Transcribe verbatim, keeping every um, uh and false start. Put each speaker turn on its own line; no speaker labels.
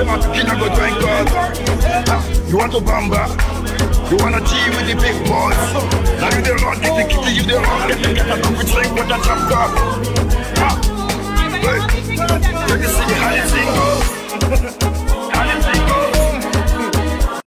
say my kid I go drink God. You want to bamba? You wanna tea with the big boys? Now you the run, you the kitty, you the run. Get the get a coffee drink with a drop cup. Wait, you see how you sing?